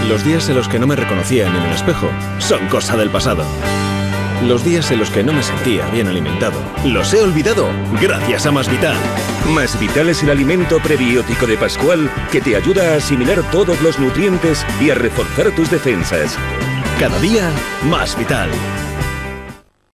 Los días en los que no me reconocía en el espejo son cosa del pasado. Los días en los que no me sentía bien alimentado los he olvidado gracias a Más Vital. Más Vital es el alimento prebiótico de Pascual que te ayuda a asimilar todos los nutrientes y a reforzar tus defensas. Cada día, Más Vital.